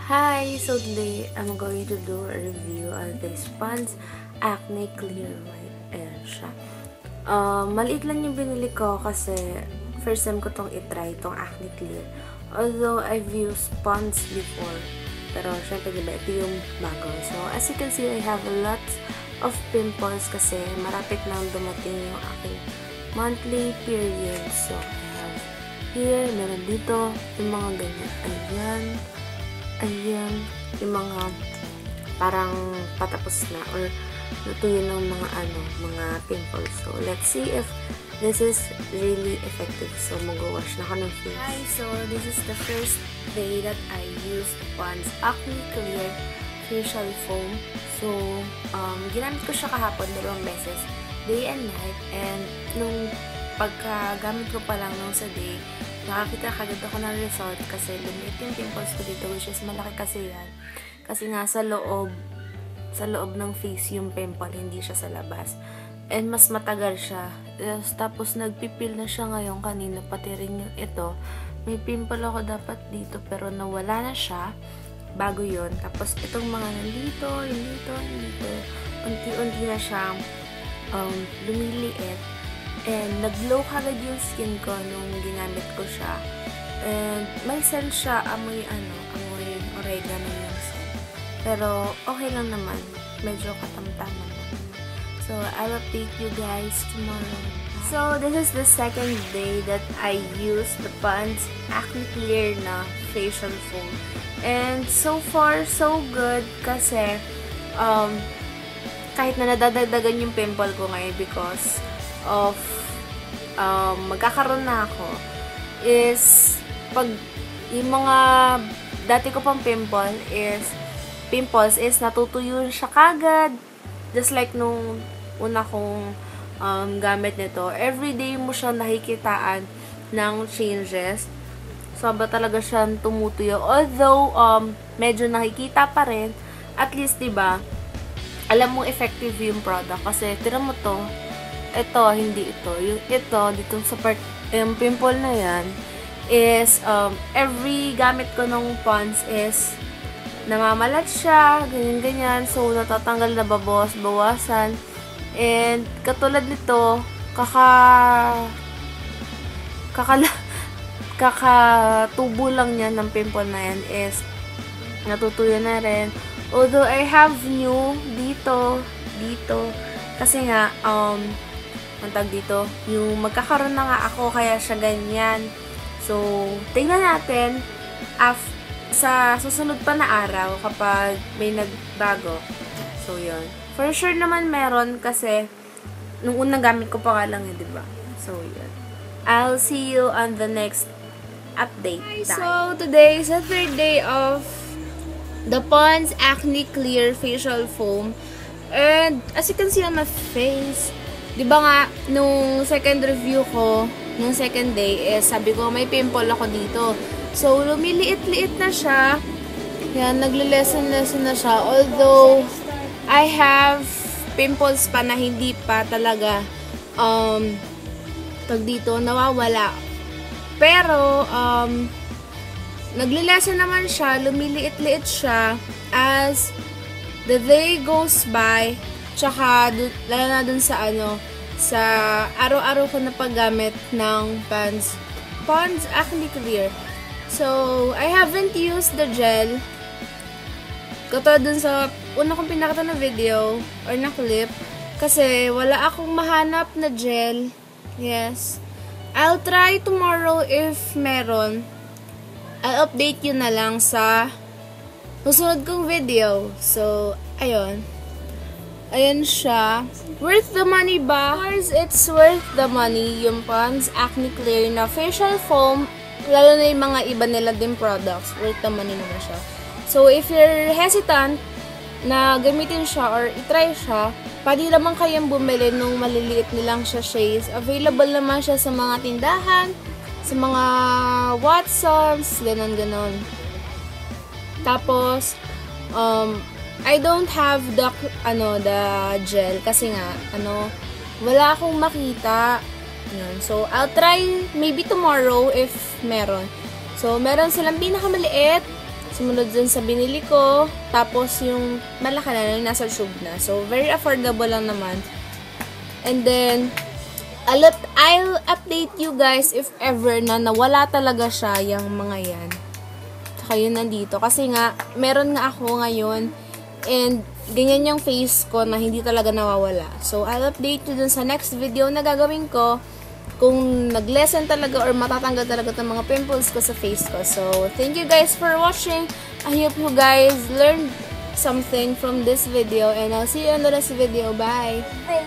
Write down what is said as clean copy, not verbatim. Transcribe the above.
Hi! So today, I'm going to do a review on this Pond's Acne Clear White. Ayan siya. Maliit lang yung binili ko kasi first time ko tong itry, tong Acne Clear. Although, I've used Pond's before. Pero, syempre, diba, ito yung bago. So, as you can see, I have a lot of pimples kasi marapit lang dumating yung aking monthly period. So, I have here, meron dito, yung mga ganyan. Ayan, yung mga parang patapos na or natuyo ng mga pimples. So, let's see if this is really effective. So, mag-wash na ako ng face. Hi! So, this is the first day that I used Pond's Acne Clear Facial Foam. So, ginamit ko siya kahapon 2 beses, day and night. And, nung pagkagamit ko pa lang nung sa day, nakakita kagad ako ng result kasi lumit yung pimples ko dito, which is malaki kasi yan. Kasi nga sa loob ng face yung pimple, hindi siya sa labas. And mas matagal siya. Tapos nagpipil na siya ngayon kanina, pati rin yung ito. May pimple ako dapat dito pero nawala na siya. Bago yun. Tapos itong mga nandito, unti-unti na siya lumiliit. And nag-glow kagad yung skin ko nung ginamit ko siya. And may scent siya, amoy oregano yung scent. Pero okay lang naman. Medyo katamtaman naman. So, I'll update you guys tomorrow. So, this is the second day that I used the Pond's Acne Clear na facial foam. And so far, so good kasi kahit na nadadagdagan yung pimple ko ngayon because of magkakaroon na ako is pag yung mga dati ko pang pimples is natutuyo siya kagad, just like nung una kong gamit nito. Everyday mo siya nakikitaan ng changes. Sobra talaga siyang tumutuyo. Although medyo nakikita pa rin, at least 'di ba? Alam mo effective yung product kasi tira mo to. Ito, hindi ito. Yung ito, dito sa part, yung pimple na yan, is, every gamit ko ng Pond's is, namamalat siya, ganyan-ganyan. So, natatanggal na bawasan. And, katulad nito, kakatubo lang niya ng pimple na yan is, natutuyo na rin. Although, I have new dito, kasi nga, ang tag dito, yung magkakaroon na nga ako kaya siya ganyan. So, tingnan natin sa susunod pa na araw kapag may nagbago. So, yun. For sure naman meron kasi nung unang gamit ko pa nga lang yun, diba? So, yun. I'll see you on the next update. So, today is the 3rd day of the Pond's Acne Clear Facial Foam. And, as you can see on my face, diba nga, nung second review ko, nung second day, sabi ko, may pimple ako dito. So, lumiliit-liit na siya. Yan, nagle-lessen na siya. Although, I have pimples pa na hindi pa talaga, tag dito, nawawala. Pero, nagle-lessen naman siya, lumiliit-liit siya, as the day goes by. Tsaka, lalo na dun sa sa araw-araw ko na paggamit ng Pond's Acne Clear. So, I haven't used the gel. Katulad dun sa una kong pinakita na video or na clip. Kasi, wala akong mahanap na gel. Yes. I'll try tomorrow if meron. I'll update you na lang sa susunod kong video. So, ayun. Ayan siya. Worth the money ba? Of course, it's worth the money. Yung Pond's Acne Clear na facial foam, lalo na yung mga iba nila din products, worth the money naman siya. So, if you're hesitant na gamitin siya or itry siya, pwede naman kayang bumili nung maliliit nilang sachets. Available naman siya sa mga tindahan, sa mga Watsons, ganon. Tapos, I don't have the gel kasi nga wala akong makita. Yun. So I'll try maybe tomorrow if meron. So meron silang pinakamaliit Sumunod dun sa binili ko. Tapos yung malaki na yung nasa tube na. So, very affordable lang naman. And then, I'll update you guys if ever na nawala talaga siya, yung mga yan. Tsaka yun nandito. Kasi nga, meron nga ako ngayon. And, ganyan yung face ko na hindi talaga nawawala. So, I'll update you dun sa next video na gagawin ko. Kung nag-lessen talaga or matatanggal talaga itong mga pimples ko sa face ko. So, thank you guys for watching. I hope you guys learned something from this video. And I'll see you in the next video. Bye!